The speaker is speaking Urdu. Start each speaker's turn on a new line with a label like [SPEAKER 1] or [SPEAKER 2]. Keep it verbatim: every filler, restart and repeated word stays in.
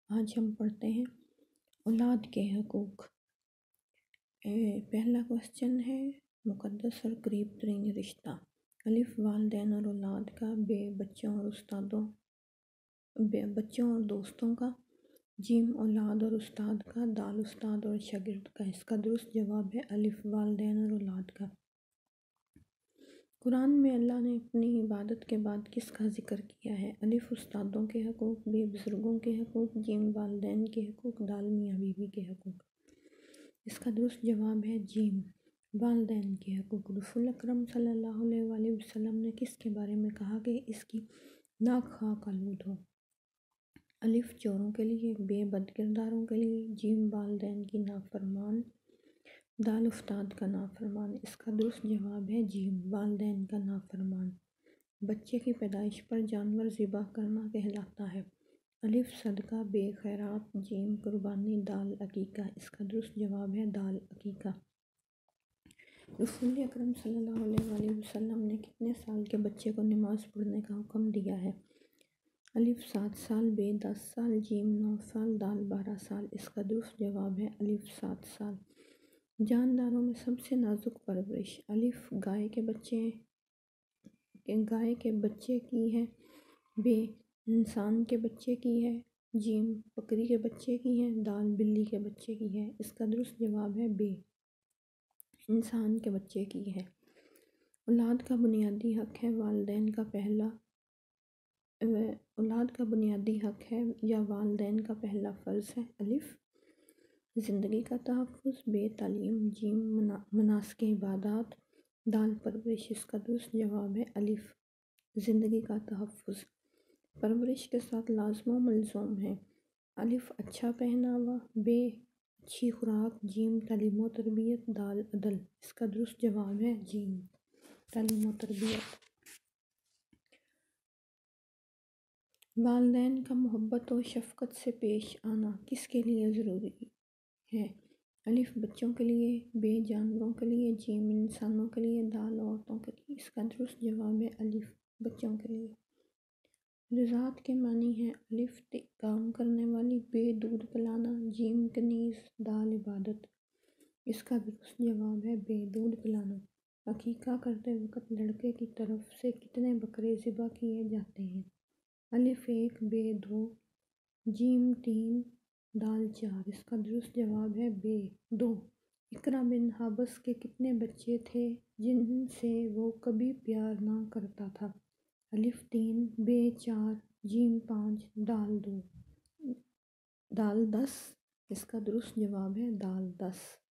[SPEAKER 1] آج ہم پڑھتے ہیں اولاد کے حقوق۔ اے پہلا کوسچن ہے مقدس اور قریب ترین رشتہ۔ الف والدین اور اولاد کا، بے بچوں اور استادوں بے بچوں اور دوستوں کا، جیم اولاد اور استاد کا، دال استاد اور شاگرد کا۔ اس کا درست جواب ہے الف والدین اور اولاد کا۔ قرآن میں اللہ نے اپنی عبادت کے بعد کس کا ذکر کیا ہے؟ الف استادوں کے حقوق، بے بزرگوں کے حقوق، جیم والدین کے حقوق، دال میاں بیوی کے حقوق۔ اس کا درست جواب ہے جیم والدین کے حقوق۔ رسول اکرم صلی اللہ علیہ وآلہ وسلم نے کس کے بارے میں کہا کہ اس کی ناک خاک آلود ہو؟ الف چوروں کے لیے، بے بد کرداروں کے لیے، جیم والدین کی نافرمان، دال استاد کا نافرمان۔ اس کا درست جواب ہے جیم والدین کا نافرمان۔ بچے کی پیدائش پر جانور ذبح کرنا کہلاتا ہے؟ الف صدقہ، بے خیرات، جیم قربانی، دال عقیقہ۔ اس کا درست جواب ہے دال عقیقہ۔ رسول اکرم صلی اللہ علیہ وآلہ وسلم نے کتنے سال کے بچے کو نماز پڑھنے کا حکم دیا ہے؟ الف سات سال، بے دس سال، جیم نو سال، دال بارہ سال۔ اس کا درست جواب ہے الف سات سال۔ جانداروں میں سب سے نازک پرورش؟ الف گائے کے بچے گائے کے بچے کی ہے، بے انسان کے بچے کی ہے، جیم بکری کے بچے کی ہے، دال بلی کے بچے کی ہے۔ اس کا درست جواب ہے بے انسان کے بچے کی ہے۔ اولاد کا بنیادی حق ہے والدین کا پہلا اولاد کا بنیادی حق ہے یا والدین کا پہلا فرض ہے؟ الف زندگی کا تحفظ، بے تعلیم، جیم مناسک عبادات، دال پرورش۔ اس کا درست جواب ہے الف زندگی کا تحفظ۔ پرورش کے ساتھ لازم و ملزوم ہے؟ الف اچھا پہناوا، بے اچھی خوراک، جیم تعلیم و تربیت، دال عدل۔ اس کا درست جواب ہے جیم تعلیم و تربیت۔ والدین کا محبت و شفقت سے پیش آنا کس کے لیے ضروری ہے؟ الف بچوں کے لیے، بے جانوروں کے لیے، جیم انسانوں کے لیے، دال عورتوں کے لیے۔ اس کا درست جواب ہے الف بچوں کے لیے۔ رضاعت کے معنی ہیں؟ الف کام کرنے والی، بے دودھ پلانا، جیم کنیز، دال عبادت۔ اس کا درست جواب ہے بے دودھ پلانا۔ عقیقہ کرتے وقت لڑکے کی طرف سے کتنے بکرے ذبح کیے جاتے ہیں؟ الف ایک، بے دو، جیم تین، دال چار۔ اس کا درست جواب ہے بے دو۔ اقرا بن حابس کے کتنے بچے تھے جن سے وہ کبھی پیار نہ کرتا تھا؟ الف تین، بے چار، جیم پانچ، دال دو، دال دس۔ اس کا درست جواب ہے دال دس۔